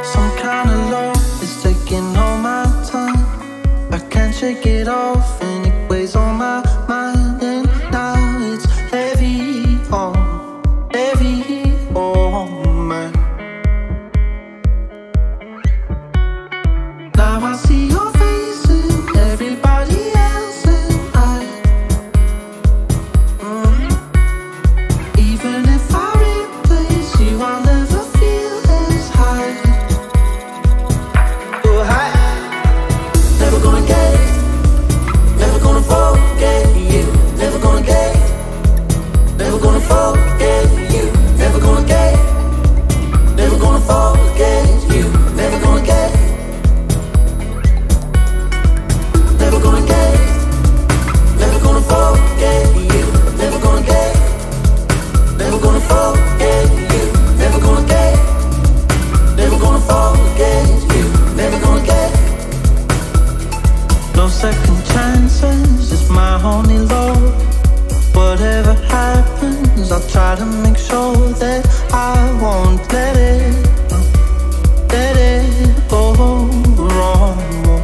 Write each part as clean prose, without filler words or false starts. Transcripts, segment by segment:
Some kind of love is taking all my time. I can't shake it off and it weighs on my mind. And now it's heavy on me. Now I see your face in everybody else, and even if I replace you, I'll never feel as high. Oh, high. Never gonna get it, never gonna forget you, never gonna get it, never gonna forget you, never gonna get it, never gonna forget you, never gonna get it, never gonna get it, never gonna forget you, never gonna get it, never gonna forget you, never gonna get it, never gonna forget you, never gonna get it. No second chances, it's my only law. Whatever happens, I'll try to make sure that I won't let it go wrong.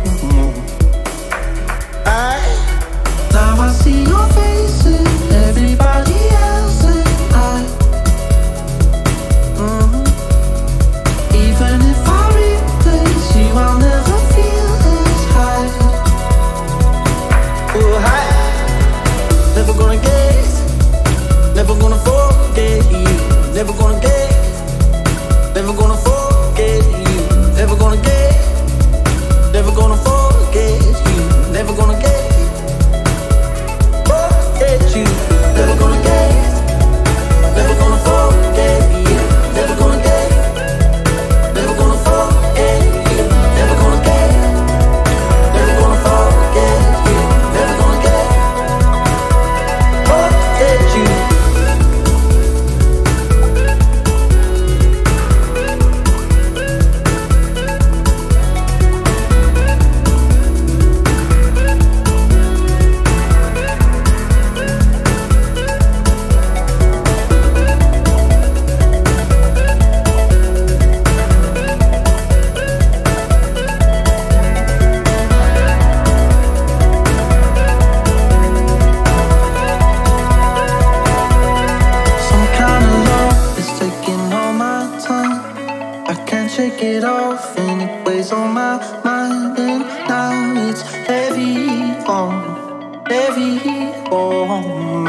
Now I see your face in everybody else, and even if I replace you, I'll never feel as high. Oh, high. Never gonna get it, never gonna forget you, never gonna get it, never gonna forget you, never gonna get it, never gonna forget you, never gonna get it, forget you, never gonna get it, never gonna forget you, never gonna get it, never gonna forget you, never gonna get it, never gonna forget you, never gonna get it, forget you. Some kind of love is taking all my time. I can't shake it off and it weighs on my mind. And now it's heavy on me.